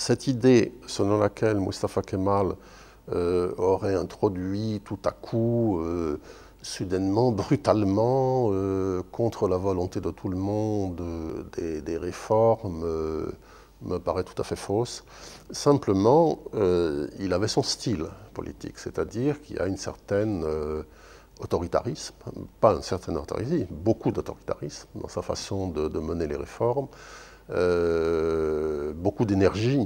cette idée selon laquelle Mustafa Kemal aurait introduit tout à coup, soudainement, brutalement, contre la volonté de tout le monde, des réformes, me paraît tout à fait fausse. Simplement, il avait son style politique, c'est-à-dire qu'il y a une certaine autoritarisme, pas un certain autoritarisme, beaucoup d'autoritarisme dans sa façon de mener les réformes, beaucoup d'énergie.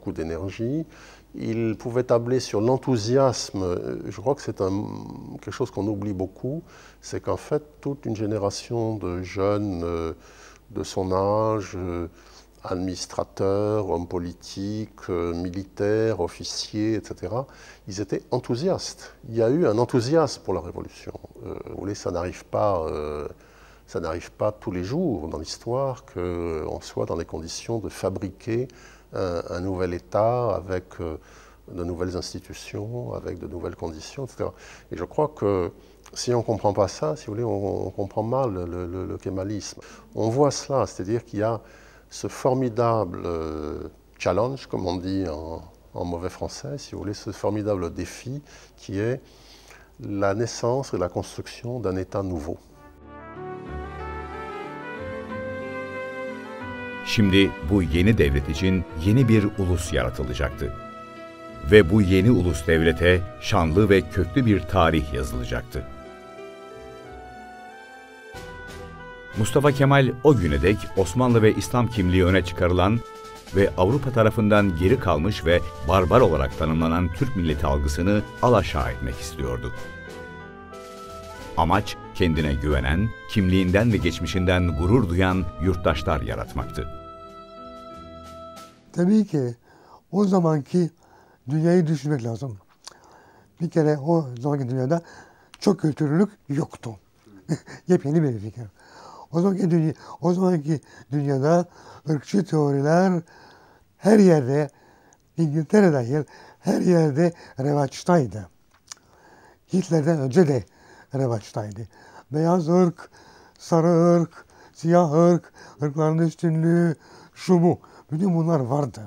Il pouvait tabler sur l'enthousiasme. Je crois que c'est quelque chose qu'on oublie beaucoup, c'est qu'en fait, toute une génération de jeunes de son âge, administrateurs, hommes politiques, militaires, officiers, etc., ils étaient enthousiastes. Il y a eu un enthousiasme pour la Révolution. Vous voyez, ça n'arrive pas tous les jours dans l'histoire qu'on soit dans les conditions de fabriquer un nouvel État avec de nouvelles institutions, avec de nouvelles conditions, etc. Et je crois que si on ne comprend pas ça, si vous voulez, on comprend mal le kémalisme. On voit cela, c'est-à-dire qu'il y a ce formidable challenge, comme on dit en mauvais français, si vous voulez, ce formidable défi qui est la naissance et la construction d'un État nouveau. Şimdi bu yeni devlet için yeni bir ulus yaratılacaktı. Ve bu yeni ulus devlete şanlı ve köklü bir tarih yazılacaktı. Mustafa Kemal o güne dek Osmanlı ve İslam kimliği öne çıkarılan ve Avrupa tarafından geri kalmış ve barbar olarak tanımlanan Türk milleti algısını alaşağı etmek istiyordu. Amaç, kendine güvenen, kimliğinden ve geçmişinden gurur duyan yurttaşlar yaratmaktı. Tabii ki o zamanki dünyayı düşünmek lazım. Bir kere o zamanki dünyada çok kültürlülük yoktu. Yepyeni bir fikir. O zamanki dünyada ırkçı teoriler her yerde, İngiltere dahil her yerde revaçtaydı. Hitler'den önce de revaçtaydı. Beyaz ırk, sarı ırk, siyah ırk, ırkların üstünlüğü, şu bu. Bütün bunlar vardı.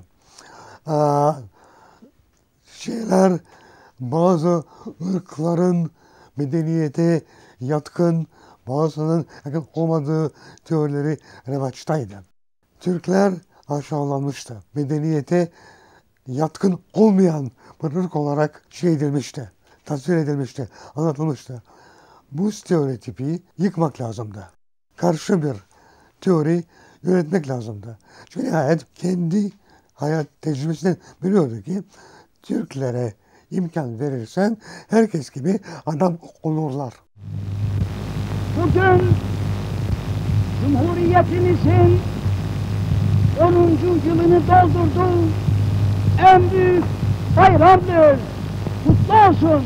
Bazı ırkların medeniyete yatkın, bazısının yakın olmadığı teorileri revaçtaydı. Türkler aşağılanmıştı. Medeniyete yatkın olmayan bir ırk olarak tasvir edilmişti, anlatılmıştı. Bu stereotipi yıkmak lazımdı. Karşı bir teori üretmek lazımdı. Çünkü nihayet kendi hayat tecrübesinden biliyordu ki Türklere imkan verirsen herkes gibi adam olurlar. Bugün Cumhuriyetimizin 10. yılını doldurdu. En büyük bayramdır. Kutlu olsun.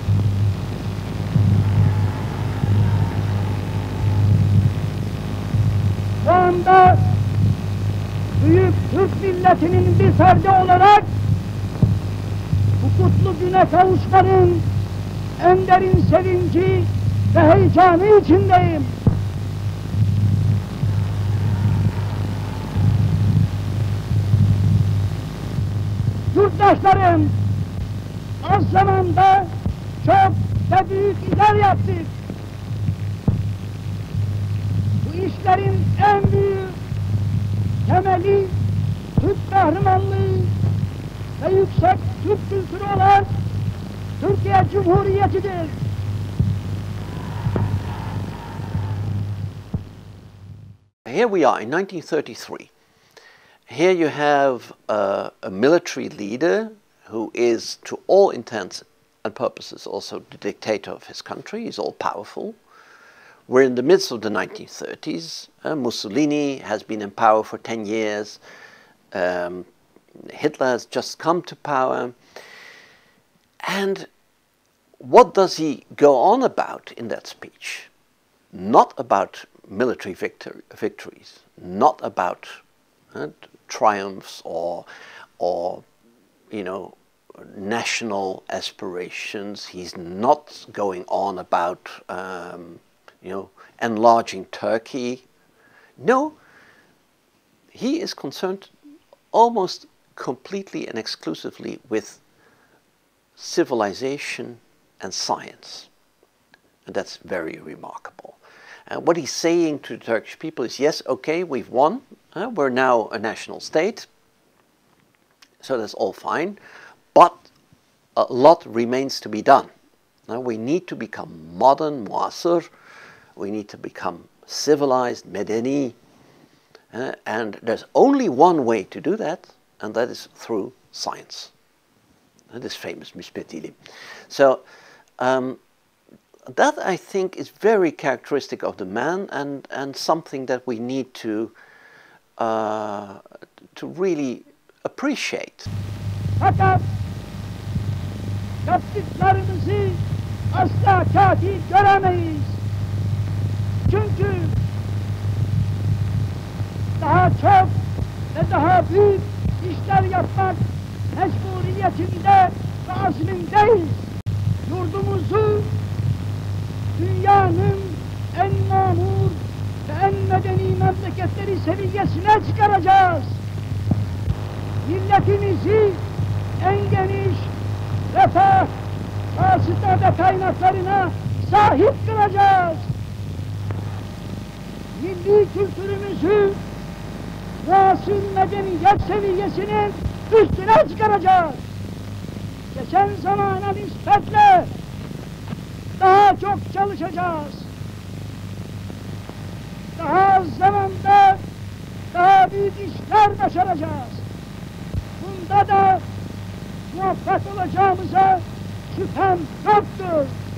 Şu anda büyük Türk milletinin bir ferdi olarak bu kutlu güne kavuşmanın en derin sevinci ve heyecanı içindeyim. Yurttaşlarım, az zamanda çok ve büyük işler yaptık. Bu işlerin en büyük temeli Türk kahramanlığı ve yüksek Türk kültürü olan Türkiye Cumhuriyeti'dir. Here we are in 1933. Here you have a military leader who is, to all intents and purposes, also the dictator of his country. He's all powerful. We're in the midst of the 1930s. Mussolini has been in power for 10 years. Hitler has just come to power. And what does he go on about in that speech? Not about military victories, not about triumphs or national aspirations. He's not going on about enlarging Turkey. No, he is concerned almost completely and exclusively with civilization and science. And that's very remarkable. What he's saying to the Turkish people is, yes, okay, we've won. We're now a national state. So that's all fine. But a lot remains to be done. We need to become modern, muasir. We need to become civilized, medeni. And there's only one way to do that, and that is through science. This famous Müsbet ilim. So that, I think, is very characteristic of the man, and something that we need to really appreciate. Fakat yaptıklarımızı asla katil göremeyiz. Çünkü daha çok ve daha büyük işler yapmak mecburiyetinde ve azmindeyiz. Yurdumuzu dünyanın en mamur ve en medeni memleketleri seviyesine çıkaracağız. Milletimizi en geniş refah, vasıta ve kaynaklarına sahip kılacağız. Milli kültürümüzü muasır medeniyet seviyesinin üstüne çıkaracağız. Geçen zamana nispetle daha çok çalışacağız. Daha az zamanda daha büyük işler başaracağız. Bunda da muvaffak olacağımıza şüphem yoktur.